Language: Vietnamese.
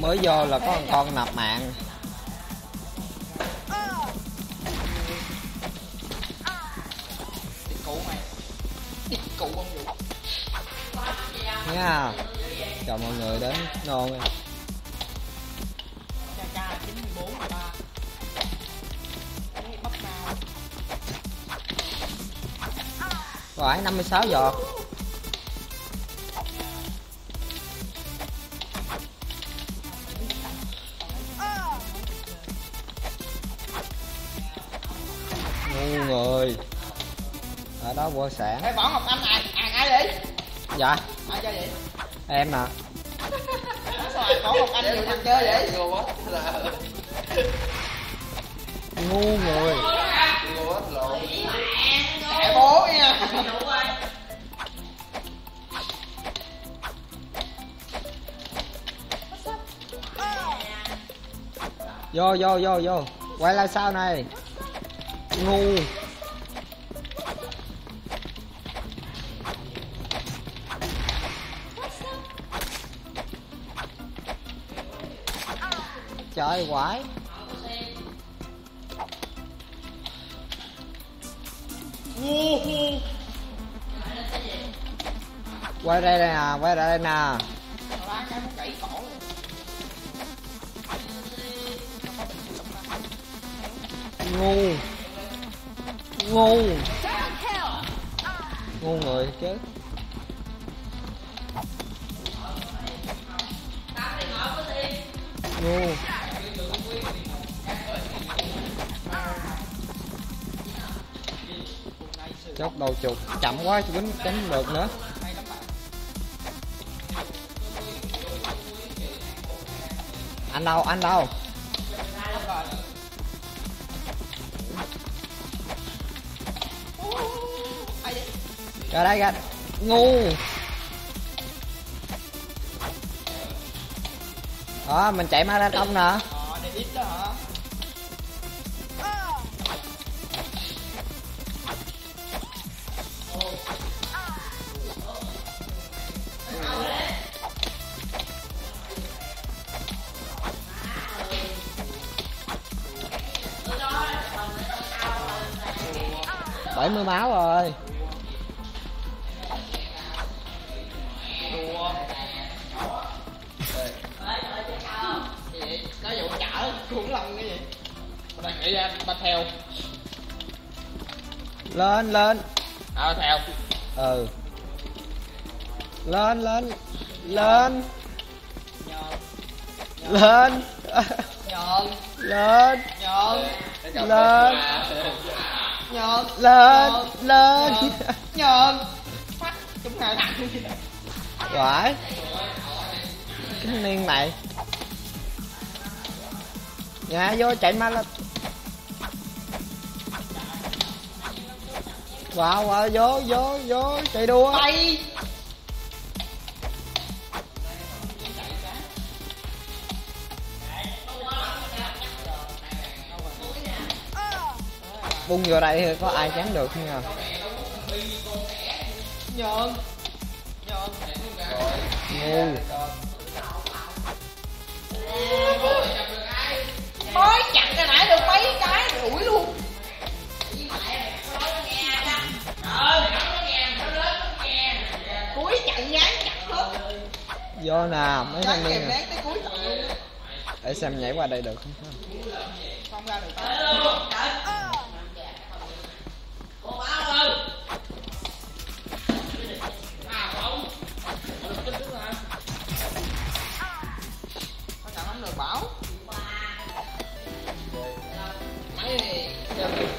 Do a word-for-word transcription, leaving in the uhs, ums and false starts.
Mới vô là có một con nạp mạng. Cụ mày. Cụ ông Vũ. Nha. Chào mọi người đến nôn nha. Cha cha chín mươi bốn mười ba. Bắp nào. Phải năm mươi sáu giọt. Ngu người. Ở đó vô sản. Ê, Võ Ngọc Anh ai ai ai vậy? Dạ. Ai chơi vậy? Em nè. Sao ai Võ Ngọc Anh nhiều thằng chơi vậy? Ngu người. Mẹ bố nha. Vô vô vô vô. Quay lại sau này. Ngu. Trời quái. Quay đây nè, quay lại đây nè. Ngu. Ngu. Ngu người chứ. Ngu. Chốc đầu chuột chậm quá quýnh tránh được nữa. Anh đâu, anh đâu? Ra đây ra. Ngu. Đó, mình chạy marathon nè. bảy mươi máu rồi. Có vụ chở khủng long cái gì? Bà nghĩ ra bà theo. Lên lên. À theo. Ừ. Lên lên. Lên. Lên. Nhọn. Lên. Nhọn. Lên. Nhọn. Lên. Lên. Nhọn. Phát chúng hai thằng. Quải. Cái niên này. Nhà vô chạy ma lên. Wow, wow, vô vô vô chạy đua. Bay. Bung vô đây thì có ai chắn được không nha. Nhọn. Nhọn. Ngu. Mới chặt cái nãy được mấy cái đuổi luôn. Cuối trận dán chặt hết. Vô nè mấy thanh niên nè. Tới cuối trận luôn. Để xem nhảy qua đây được không? Không ra được. Bảo. Máy này